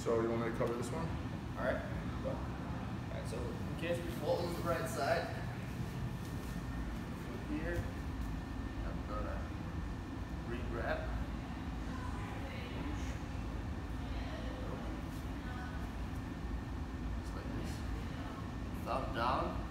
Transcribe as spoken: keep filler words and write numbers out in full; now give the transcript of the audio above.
So you want me to cover this one? All right. Go. All right. So in case we fall on the right side, here, I'm gonna re-grab. Just like this. Thumb down.